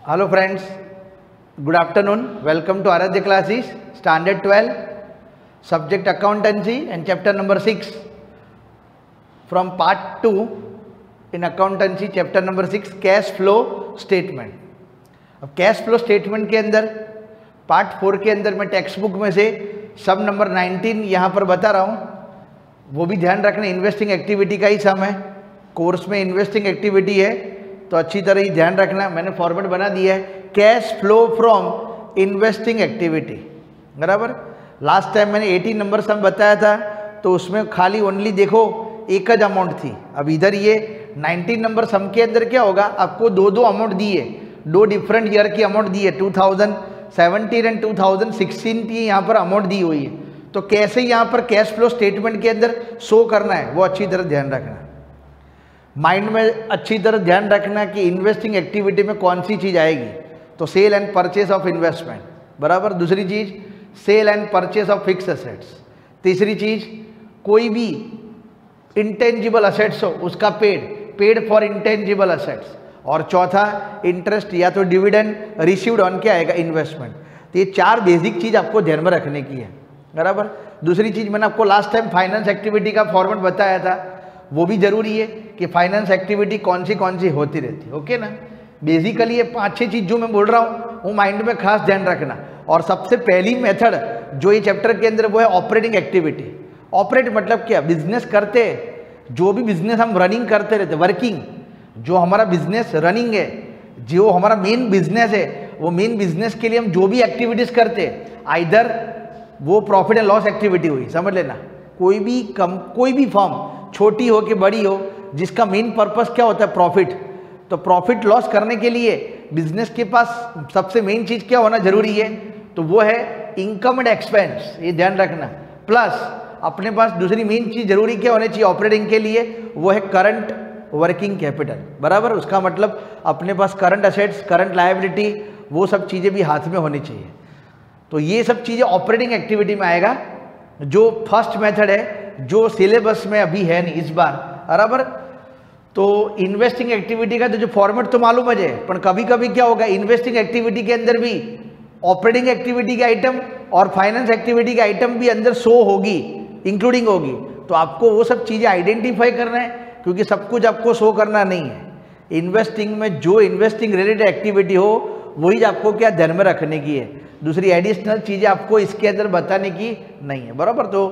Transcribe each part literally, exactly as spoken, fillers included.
Hello friends, good afternoon. Welcome to Aradhya classes, Standard twelve, Subject Accountancy and Chapter number six. From Part two in Accountancy, Chapter number six, Cash Flow Statement. अब cash flow statement के अंदर part four के अंदर मैं text book में से सब number nineteen यहाँ पर बता रहा हूँ, वो भी ध्यान रखना इन्वेस्टिंग एक्टिविटी का ही सम है। कोर्स में इन्वेस्टिंग एक्टिविटी है तो अच्छी तरह ही ध्यान रखना। मैंने फॉर्मेट बना दिया है cash flow from investing activity, बराबर। लास्ट टाइम मैंने एटीन नंबर सम बताया था तो उसमें खाली ओनली देखो एक ज अमाउंट थी। अब इधर ये नाइनटीन नंबर सम के अंदर क्या होगा, आपको दो दो अमाउंट दिए, दो डिफरेंट ईयर की अमाउंट दी है, two thousand seventeen and two thousand sixteen की यहाँ पर अमाउंट दी हुई है। तो कैसे यहाँ पर कैश फ्लो स्टेटमेंट के अंदर शो करना है वो अच्छी तरह ध्यान रखना। माइंड में अच्छी तरह ध्यान रखना कि इन्वेस्टिंग एक्टिविटी में कौन सी चीज़ आएगी। तो sale and purchase of investment, बराबर। दूसरी चीज़ sale and purchase of fix assets. तीसरी चीज़ कोई भी इंटेंजिबल असेट्स हो उसका paid paid for intangible assets. और चौथा इंटरेस्ट या तो डिविडेंड रिसीव्ड ऑन क्या आएगा, इन्वेस्टमेंट। तो ये चार बेसिक चीज़ आपको ध्यान में रखने की है, बराबर। दूसरी चीज़ मैंने आपको लास्ट टाइम फाइनेंस एक्टिविटी का फॉर्मेट बताया था, वो भी जरूरी है कि फाइनेंस एक्टिविटी कौन सी कौन सी होती रहती है, ओके ना। बेसिकली ये पांच छह चीज जो मैं बोल रहा हूँ वो माइंड में खास ध्यान रखना। और सबसे पहली मेथड जो ये चैप्टर के अंदर वो है ऑपरेटिंग एक्टिविटी। ऑपरेट मतलब क्या, बिजनेस करते, जो भी बिजनेस हम रनिंग करते रहते, वर्किंग, जो हमारा बिजनेस रनिंग है, जो हमारा मेन बिजनेस है, वो मेन बिजनेस के लिए हम जो भी एक्टिविटीज करते, आइदर वो प्रॉफिट एंड लॉस एक्टिविटी हुई, समझ लेना। कोई भी कम कोई भी फर्म छोटी हो कि बड़ी हो, जिसका मेन पर्पस क्या होता है, प्रॉफिट। तो प्रॉफिट लॉस करने के लिए बिजनेस के पास सबसे मेन चीज क्या होना जरूरी है, तो वो है इनकम एंड एक्सपेंस, ये ध्यान रखना। प्लस अपने पास दूसरी मेन चीज जरूरी क्या होनी चाहिए ऑपरेटिंग के लिए, वो है करंट वर्किंग कैपिटल, बराबर। उसका मतलब अपने पास करंट असेट्स, करंट लायबिलिटी, वो सब चीजें भी हाथ में होनी चाहिए। तो ये सब चीजें ऑपरेटिंग एक्टिविटी में आएगा, जो फर्स्ट मेथड है, जो सिलेबस में अभी है नहीं इस बार, बराबर। तो इन्वेस्टिंग एक्टिविटी का तो जो फॉर्मेट तो मालूम है, पर कभी कभी क्या होगा, इन्वेस्टिंग एक्टिविटी के अंदर भी ऑपरेटिंग एक्टिविटी के आइटम और फाइनेंस एक्टिविटी के आइटम भी अंदर शो होगी, इंक्लूडिंग होगी। तो आपको वो सब चीजें आइडेंटिफाई करना है, क्योंकि सब कुछ आपको शो करना नहीं है। इन्वेस्टिंग में जो इन्वेस्टिंग रिलेटेड एक्टिविटी हो वही आपको क्या ध्यान में रखने की है, दूसरी एडिशनल चीजें आपको इसके अंदर बताने की नहीं है, बराबर। तो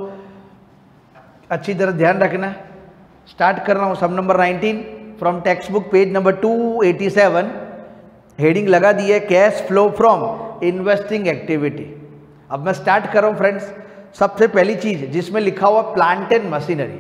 अच्छी तरह ध्यान रखना। स्टार्ट कर रहा हूँ sum number nineteen from textbook page number two eighty seven. Heading लगा दी है cash flow from investing activity. अब मैं स्टार्ट कर रहा हूँ फ्रेंड्स। सबसे पहली चीज जिसमें लिखा हुआ प्लांट एंड मशीनरी।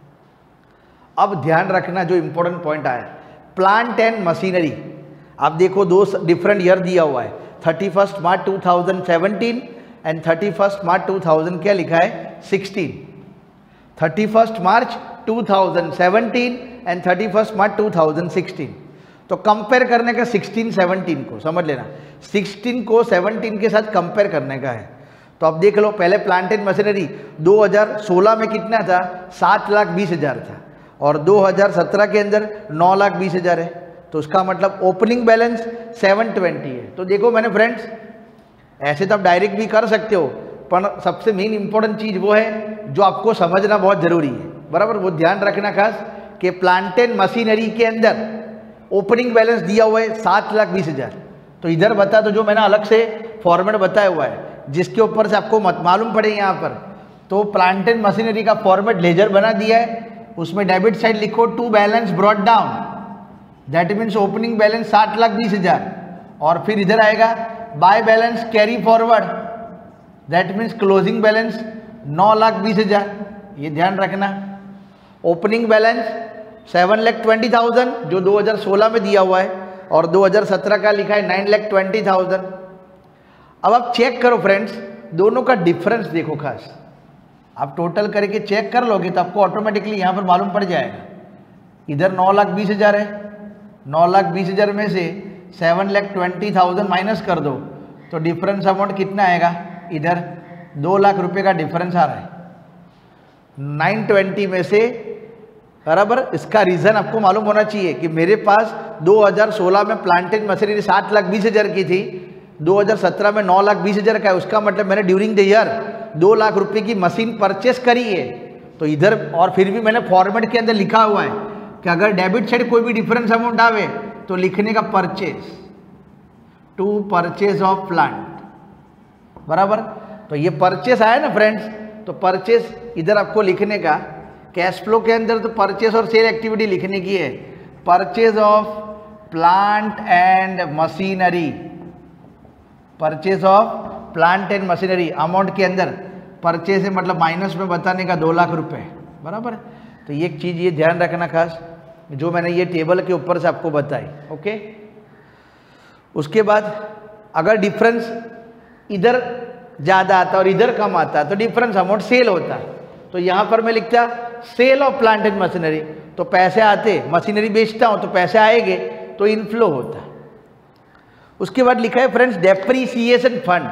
अब ध्यान रखना जो इंपॉर्टेंट पॉइंट आया, प्लांट एंड मशीनरी। आप देखो दो डिफरेंट ईयर दिया हुआ है, thirty first March two thousand seventeen and thirty first March two thousand क्या लिखा है, sixteen. Thirty first March two thousand seventeen and thirty first March two thousand sixteen. तो कंपेयर करने का सिक्सटीन सेवनटीन को, समझ लेना, सिक्सटीन को सेवनटीन के साथ कंपेयर करने का है। तो अब देख लो, पहले प्लांट एंड मशीनरी दो हज़ार सोलह में कितना था, सात लाख बीस हजार था, और दो हज़ार सत्रह के अंदर नौ लाख बीस हजार है। तो उसका मतलब ओपनिंग बैलेंस सेवन ट्वेंटी है। तो देखो मैंने फ्रेंड्स, ऐसे तो आप डायरेक्ट भी कर सकते हो, पर सबसे मेन इंपॉर्टेंट चीज वो है जो आपको समझना बहुत जरूरी है, बराबर। वो ध्यान रखना खास कि प्लांट एंड मशीनरी के अंदर ओपनिंग बैलेंस दिया हुआ है सात लाख बीस हजार। तो इधर बता दो, जो मैंने अलग से फॉर्मेट बताया हुआ है जिसके ऊपर से आपको मत मालूम पड़े यहाँ पर। तो प्लांट एंड मशीनरी का फॉर्मेट लेजर बना दिया है, उसमें डेबिट साइड लिखो to balance brought down, that means opening balance सात लाख बीस हजार, और फिर इधर आएगा by balance carry forward, that means closing balance नौ लाख बीस हजार। ये ध्यान रखना। Opening balance seven lakh twenty thousand जो दो हज़ार सोलह में दिया हुआ है, और दो हज़ार सत्रह का लिखा है नाइन लाख ट्वेंटी थाउजेंड। अब आप चेक करो फ्रेंड्स, दोनों का डिफरेंस देखो खास। आप टोटल करके चेक कर लोगे तो आपको ऑटोमेटिकली यहाँ पर मालूम पड़ जाएगा। इधर नौ लाख बीस हजार है, नौ लाख बीस हजार में से seven lakh twenty thousand minus कर दो तो डिफरेंस अमाउंट कितना आएगा, इधर दो लाख रुपए का डिफरेंस आ रहा है। नाइन ट्वेंटी में से बराबर। इसका रीज़न आपको मालूम होना चाहिए कि मेरे पास दो हज़ार सोलह में प्लांट एंड मशीनरी सात लाख बीस हज़ार की थी, दो हज़ार सत्रह में नौ लाख बीस हज़ार का है। उसका मतलब मैंने ड्यूरिंग द ईयर दो लाख रुपए की मशीन परचेस करी है। तो इधर और फिर भी मैंने फॉर्मेट के अंदर लिखा हुआ है कि अगर डेबिट साइड कोई भी डिफरेंस अमाउंट आवे तो लिखने का purchase to purchase of plant, बराबर। तो ये परचेस आया ना फ्रेंड्स, तो परचेस इधर आपको लिखने का, कैश फ्लो के अंदर तो परचेस और सेल एक्टिविटी लिखने की है। Purchase of plant and machinery, purchase of plant and machinery amount के अंदर परचेज है मतलब माइनस में बताने का दो लाख रुपए, बराबर। तो ये एक चीज़ ये ध्यान रखना खास, जो मैंने ये टेबल के ऊपर से आपको बताई। ओके, उसके बाद अगर डिफरेंस इधर ज़्यादा आता और इधर कम आता तो डिफरेंस अमाउंट सेल होता। तो यहाँ पर मैं लिखता sale of plant and machinery, तो पैसे आते, मशीनरी बेचता हूँ तो पैसे आएंगे, तो इनफ्लो होता। उसके बाद लिखा है friends depreciation fund,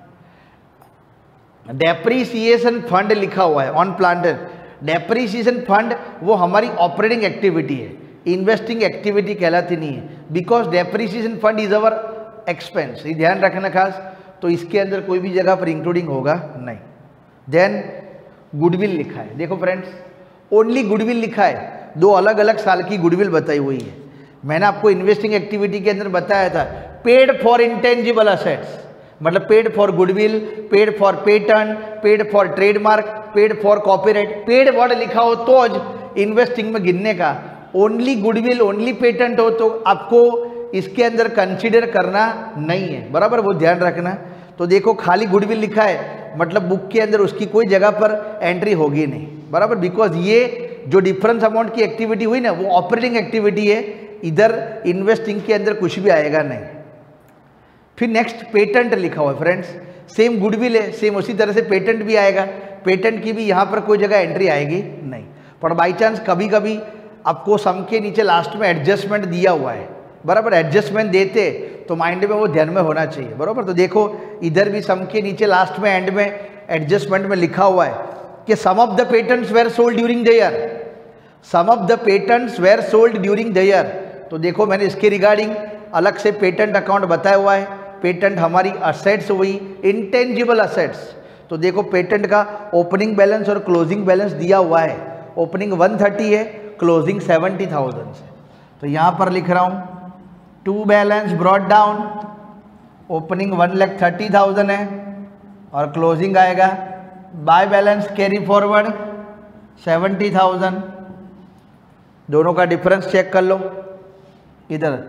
depreciation fund लिखा हुआ है ऑन प्लांट। डेप्रीसिएशन फंड वो हमारी ऑपरेटिंग एक्टिविटी है, इन्वेस्टिंग एक्टिविटी कहलाती नहीं है, because depreciation fund is our expense. ये ध्यान रखना खास, तो इसके अंदर कोई भी जगह पर इंक्लूडिंग होगा नहीं। देन गुडविल लिखा है, देखो फ्रेंड्स ओनली गुडविल लिखा है, दो अलग अलग साल की गुडविल बताई हुई है। मैंने आपको इन्वेस्टिंग एक्टिविटी के अंदर बताया था पेड फॉर इंटेंजिबल असेट्स, मतलब paid for goodwill, paid for patent, paid for trademark, paid for copyright, paid word लिखा हो तो आज इन्वेस्टिंग में गिनने का। ओनली गुडविल, ओनली पेटेंट हो तो आपको इसके अंदर कंसीडर करना नहीं है, बराबर, वो ध्यान रखना। तो देखो खाली गुडविल लिखा है मतलब बुक के अंदर उसकी कोई जगह पर एंट्री होगी नहीं, बराबर, बिकॉज ये जो डिफरेंस अमाउंट की एक्टिविटी हुई ना वो ऑपरेटिंग एक्टिविटी है, इधर इन्वेस्टिंग के अंदर कुछ भी आएगा नहीं। फिर नेक्स्ट पेटेंट लिखा हुआ है फ्रेंड्स, सेम गुडविल है, सेम उसी तरह से पेटेंट भी आएगा, पेटेंट की भी यहाँ पर कोई जगह एंट्री आएगी नहीं। पर बाई चांस कभी कभी आपको सम के नीचे लास्ट में एडजस्टमेंट दिया हुआ है, बराबर, एडजस्टमेंट देते तो माइंड में वो ध्यान में होना चाहिए, बराबर। तो देखो इधर भी सम के नीचे लास्ट में एंड में एडजस्टमेंट में लिखा हुआ है कि some of the patents were sold during the year, some of the patents were sold during the year. तो देखो मैंने इसके रिगार्डिंग अलग से पेटेंट अकाउंट बताया हुआ है। पेटेंट हमारी असेट्स हुई, इंटेंजिबल असेट्स। तो देखो पेटेंट का ओपनिंग बैलेंस और क्लोजिंग बैलेंस दिया हुआ है, ओपनिंग वन थर्टी है, क्लोजिंग सेवेंटी थाउजेंड है। तो यहाँ पर लिख रहा हूँ to balance brought down, opening one lakh thirty thousand है और क्लोजिंग आएगा by balance carry forward seventy thousand. दोनों का डिफरेंस चेक कर लो, इधर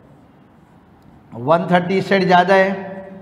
वन थर्टी सेट ज़्यादा है,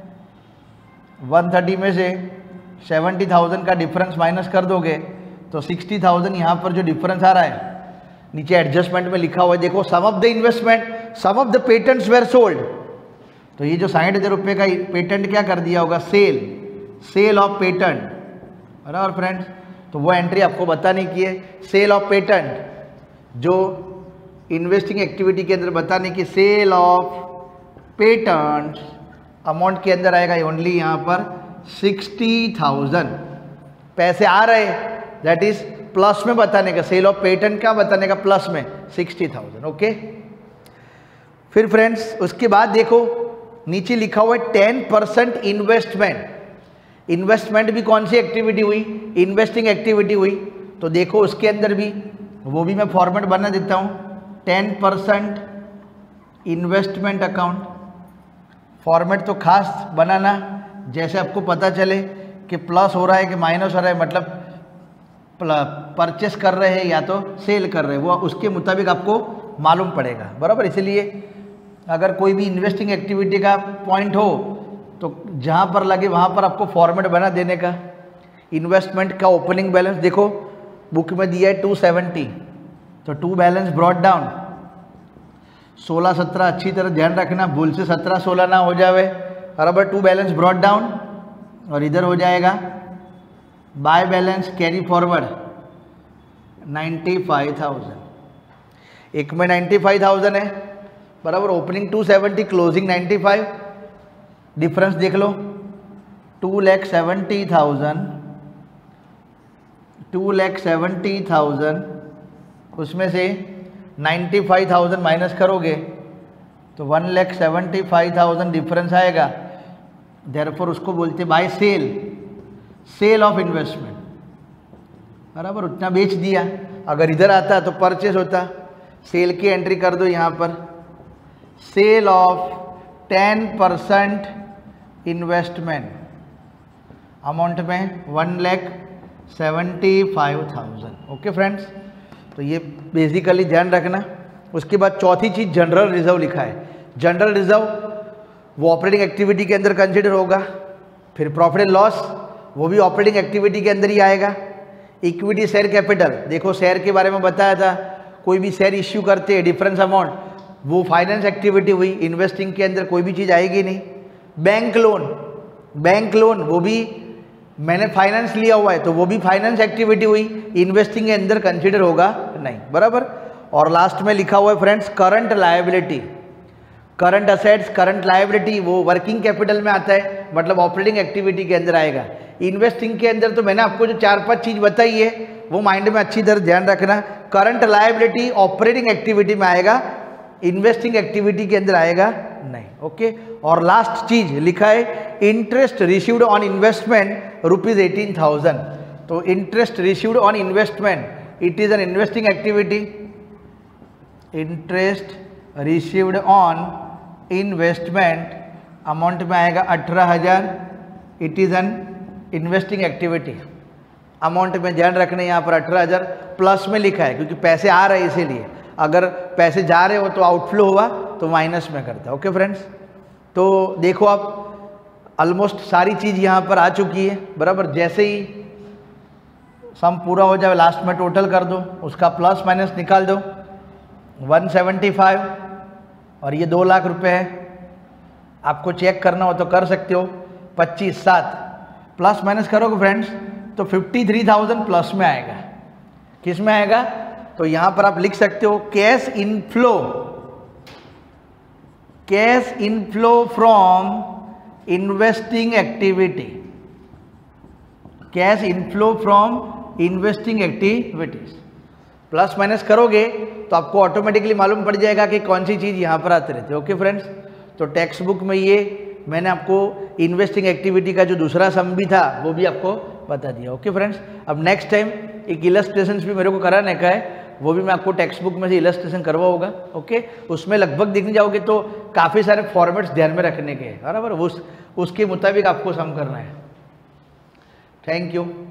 वन थर्टी में से सेवेंटी थाउजेंड का डिफरेंस माइनस कर दोगे तो सिक्सटी थाउजेंड यहाँ पर जो डिफरेंस आ रहा है नीचे एडजस्टमेंट में लिखा हुआ है, देखो some of the investment, some of the patents were sold. तो ये जो साठ हज़ार रुपये का पेटेंट क्या कर दिया होगा, सेल, सेल ऑफ पेटेंट, बराबर फ्रेंड्स। तो वो एंट्री आपको बताने की है, सेल ऑफ पेटेंट जो इन्वेस्टिंग एक्टिविटी के अंदर बताने की, सेल ऑफ पेटेंट अमाउंट के अंदर आएगा ओनली यहाँ पर सिक्सटी थाउजेंड पैसे आ रहे, दैट इज प्लस में बताने का, सेल ऑफ पेटेंट का बताने का प्लस में सिक्सटी थाउजेंड। ओके, फिर फ्रेंड्स उसके बाद देखो नीचे लिखा हुआ है टेन परसेंट इन्वेस्टमेंट। इन्वेस्टमेंट भी कौन सी एक्टिविटी हुई, इन्वेस्टिंग एक्टिविटी हुई। तो देखो उसके अंदर भी वो भी मैं फॉर्मेट बना देता हूँ, ten percent investment account. Format तो खास बनाना जैसे आपको पता चले कि प्लस हो रहा है कि माइनस हो रहा है, मतलब परचेस कर रहे हैं या तो सेल कर रहे हैं, वो उसके मुताबिक आपको मालूम पड़ेगा, बराबर। इसलिए अगर कोई भी इन्वेस्टिंग एक्टिविटी का पॉइंट हो तो जहाँ पर लगे वहाँ पर आपको फॉर्मेट बना देने का। इन्वेस्टमेंट का ओपनिंग बैलेंस देखो बुक में दिया है टू सेवेंटी, तो टू बैलेंस ब्रॉट डाउन सोलह सत्रह, अच्छी तरह ध्यान रखना भूल से सत्रह सोलह ना हो जावे, बराबर। टू बैलेंस ब्रॉट डाउन और इधर हो जाएगा by balance carry forward ninety five thousand. एक में नाइन्टी फाइव थाउजेंड है, बराबर, opening two seventy, closing ninety five, difference देख लो two lakh seventy thousand, two lakh seventy thousand उसमें से नाइन्टी फाइव थाउजेंड माइनस करोगे तो one lakh seventy five thousand difference आएगा। देयरफॉर उसको बोलते by sale, sale of investment, बराबर, उतना बेच दिया। अगर इधर आता तो परचेस होता, सेल की एंट्री कर दो यहाँ पर, sale of ten percent investment amount में one lakh seventy five thousand. Okay friends, तो ये बेसिकली ध्यान रखना। उसके बाद चौथी चीज़ जनरल रिजर्व लिखा है। जनरल रिजर्व वो ऑपरेटिंग एक्टिविटी के अंदर कंसिडर होगा। फिर प्रॉफिट एंड लॉस वो भी ऑपरेटिंग एक्टिविटी के अंदर ही आएगा। इक्विटी शेयर कैपिटल, देखो शेयर के बारे में बताया था, कोई भी शेयर इश्यू करते हैं डिफरेंस अमाउंट, वो फाइनेंस एक्टिविटी हुई, इन्वेस्टिंग के अंदर कोई भी चीज़ आएगी नहीं। बैंक लोन, बैंक लोन वो भी मैंने फाइनेंस लिया हुआ है तो वो भी फाइनेंस एक्टिविटी हुई, इन्वेस्टिंग के अंदर कंसिडर होगा नहीं, बराबर। और लास्ट में लिखा हुआ है friends current liability, current assets, current liability वो वर्किंग कैपिटल में आता है, मतलब ऑपरेटिंग एक्टिविटी के अंदर आएगा। इन्वेस्टिंग के अंदर तो मैंने आपको जो चार पांच चीज बताई है वो माइंड में अच्छी तरह ध्यान रखना। करंट लायबिलिटी ऑपरेटिंग एक्टिविटी में आएगा, इन्वेस्टिंग एक्टिविटी के अंदर आएगा नहीं। ओके, और लास्ट चीज लिखा है interest received on investment rupees eighteen thousand. तो interest received on investment it is an investing activity, interest received on investment amount में आएगा अठारह हजार, it is an investing activity. Amount में ध्यान रखने यहाँ पर अठारह हजार प्लस में लिखा है क्योंकि पैसे आ रहे हैं इसीलिए, अगर पैसे जा रहे हो तो आउटफ्लो हुआ तो माइनस में करता है। ओके फ्रेंड्स, तो देखो आप ऑलमोस्ट सारी चीज़ यहाँ पर आ चुकी है, बराबर। जैसे ही सम पूरा हो जाए लास्ट में टोटल कर दो, उसका प्लस माइनस निकाल दो, वन सेवेंटी फाइव और ये दो लाख रुपए है। आपको चेक करना हो तो कर सकते हो, पच्चीस सात प्लस माइनस करोगे फ्रेंड्स तो फिफ्टी थ्री थाउजेंड प्लस में आएगा। किस में आएगा? तो यहां पर आप लिख सकते हो cash inflow, cash inflow from investing activity, cash inflow from investing activities. Plus minus करोगे तो आपको ऑटोमेटिकली मालूम पड़ जाएगा कि कौन सी चीज़ यहाँ पर आती रहती है। ओके फ्रेंड्स, तो टेक्स्ट बुक में ये मैंने आपको इन्वेस्टिंग एक्टिविटी का जो दूसरा सम भी था वो भी आपको बता दिया। ओके फ्रेंड्स, अब नेक्स्ट टाइम एक इलस्ट्रेशन भी मेरे को कराने का है, वो भी मैं आपको टेक्स्ट बुक में से इलस्ट्रेशन करवाऊंगा। ओके, उसमें लगभग देखने जाओगे तो काफ़ी सारे फॉर्मेट्स ध्यान में रखने के हैं, बराबर, उस उसके मुताबिक आपको सम करना है। Thank you.